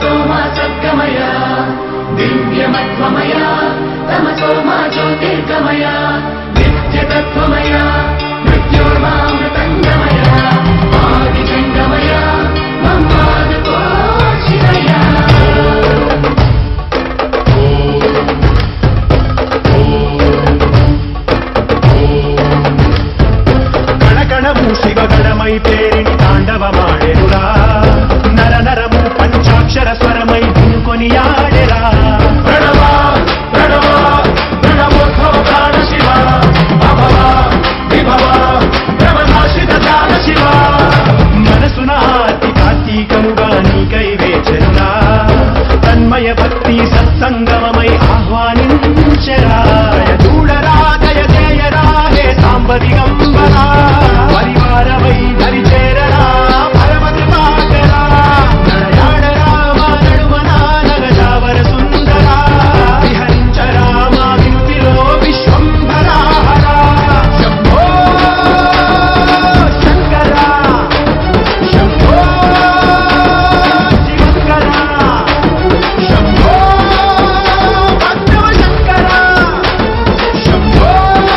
सतो मा सद्गमय दिव्यमत्वमय तमसो मा ज्योतिर्गमय नित्यतत्त्वमय मृत्योर्मामृतङ्गमय आदिगङ्गमय मम्मादकोशिरय गणगणमु शिवगणमय पेरिणि ताण्डवमाडेरुरा नर नरमु पंचाक्षर स्वरमय धिनुकोनियाडेरा प्रणव प्रणव प्रणवोद्भव प्राण शिव अभव विभव ब्रह्मनाशित ध्यान शिव मनसुन आर्ति कार्तीकमुगा नीकै वेचरुरा तन्मय भक्ति सत्संगममय आह्वानिंचरा చూడరా దయ చేయరా హే సాంబ దిగంబరా పరివారమై దరి చేరరా పరమ కృపాకరా నడయాడరా మా నడుమనా నగజావర సుందరా విహరించరా మా వినుతిలో విశ్వంభరా హరా శంభో శంకరా శంభో శివంకరా శంభో భక్తవ శంకరా శంభో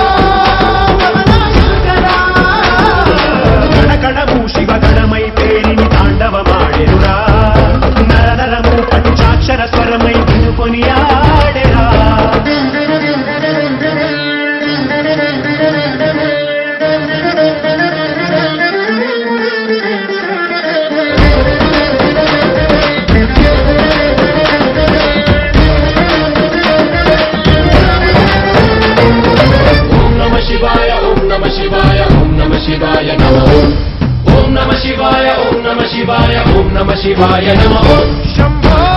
శంకరా గణగణము శివగణమై పేరిని తాండవమాడెరురా నర నరము పంచాక్షర స్వరమై దినుకొనియాడెరా ओम नमः शिवाय ओम नमः शिवाय ओम नमः शिवाय नमः ओम नमः शिवाय ओम नमः शिवाय ओम नमः शिवाय नमः शंभो